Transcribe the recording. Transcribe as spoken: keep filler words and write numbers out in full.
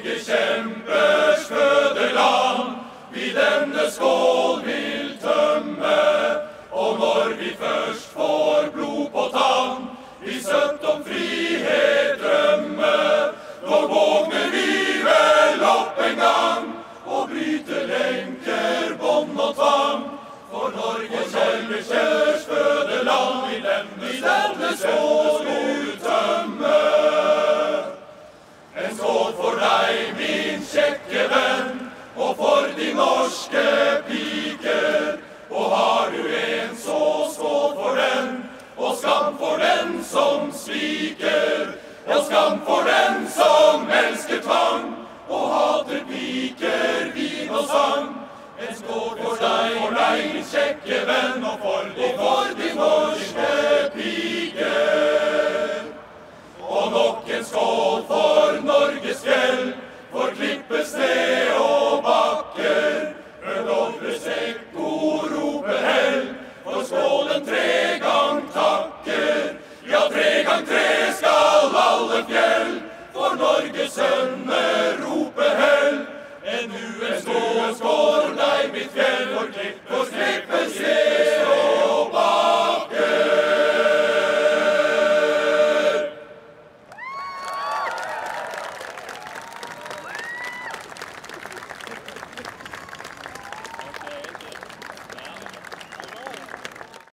Norge kjempers fødeland, vi denne skål vil tømme. Og når vi først får blod på tann, vi søtt om frihet drømme. Nå vågner vi vel opp en gang, og bryter lenker, bånd og tvang. For Norge kjempers fødeland, vi denne, vi denne skål vil tømme. En skål for deg, min kjekke venn, og for de norske piker. Og har du en, så skål for den, og skam for den som sviker. Og skam for den som elsker tvang, og hater piker, vin og sang. En skål for deg, for deg, min kjekke venn, og for de, og for de norske piker. Og nok en skål for Norges fjell, for klippes ned og bakker. Ødovre sekko roper hell, for skålen tre gang takker. Ja, tre gang tre skal alle fjell, for Norges sønner roper hell. En nu en skål, skål for deg, mitt fjell, for klipp